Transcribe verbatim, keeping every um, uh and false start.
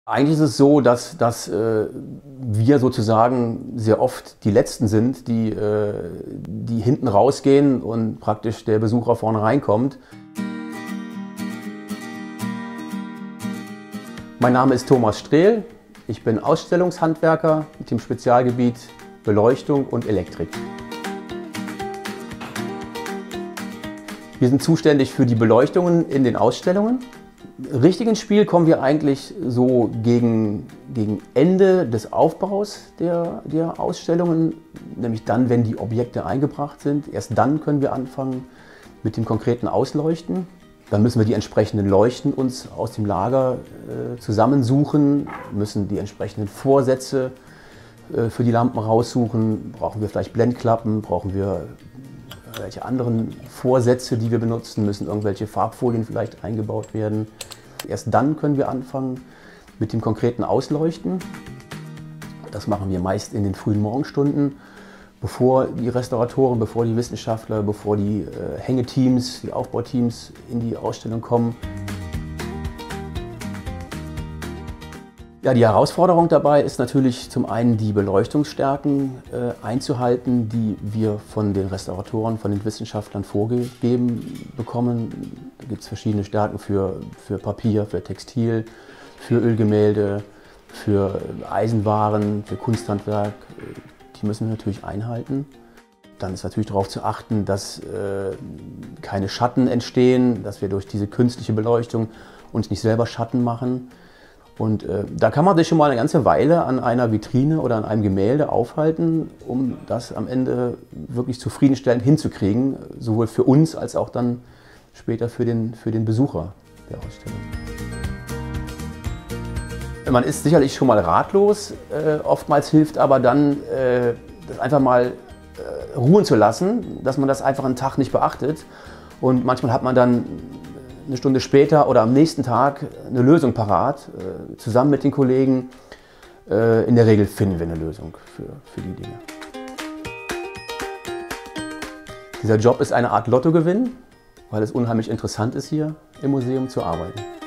Eigentlich ist es so, dass, dass äh, wir sozusagen sehr oft die Letzten sind, die, äh, die hinten rausgehen und praktisch der Besucher vorne reinkommt. Mein Name ist Thomas Strehl, ich bin Ausstellungshandwerker mit dem Spezialgebiet Beleuchtung und Elektrik. Wir sind zuständig für die Beleuchtungen in den Ausstellungen. Richtig ins Spiel kommen wir eigentlich so gegen, gegen Ende des Aufbaus der, der Ausstellungen, nämlich dann, wenn die Objekte eingebracht sind. Erst dann können wir anfangen mit dem konkreten Ausleuchten. Dann müssen wir die entsprechenden Leuchten uns aus dem Lager äh, zusammensuchen, müssen die entsprechenden Vorsätze äh, für die Lampen raussuchen. Brauchen wir vielleicht Blendklappen, brauchen wir welche anderen Vorsätze, die wir benutzen, müssen irgendwelche Farbfolien vielleicht eingebaut werden. Erst dann können wir anfangen mit dem konkreten Ausleuchten. Das machen wir meist in den frühen Morgenstunden, bevor die Restauratoren, bevor die Wissenschaftler, bevor die äh, Hängeteams, die Aufbauteams in die Ausstellung kommen. Ja, die Herausforderung dabei ist natürlich zum einen die Beleuchtungsstärken äh, einzuhalten, die wir von den Restauratoren, von den Wissenschaftlern vorgegeben bekommen. Da gibt es verschiedene Stärken für, für Papier, für Textil, für Ölgemälde, für Eisenwaren, für Kunsthandwerk. Die müssen wir natürlich einhalten. Dann ist natürlich darauf zu achten, dass äh, keine Schatten entstehen, dass wir durch diese künstliche Beleuchtung uns nicht selber Schatten machen. Und äh, da kann man sich schon mal eine ganze Weile an einer Vitrine oder an einem Gemälde aufhalten, um das am Ende wirklich zufriedenstellend hinzukriegen, sowohl für uns als auch dann später für den, für den Besucher der Ausstellung. Man ist sicherlich schon mal ratlos, äh, oftmals hilft aber dann, äh, das einfach mal äh, ruhen zu lassen, dass man das einfach einen Tag nicht beachtet. Und manchmal hat man dann eine Stunde später oder am nächsten Tag eine Lösung parat, äh, zusammen mit den Kollegen. Äh, in der Regel finden wir eine Lösung für, für die Dinge. Dieser Job ist eine Art Lottogewinn, weil es unheimlich interessant ist, hier im Museum zu arbeiten.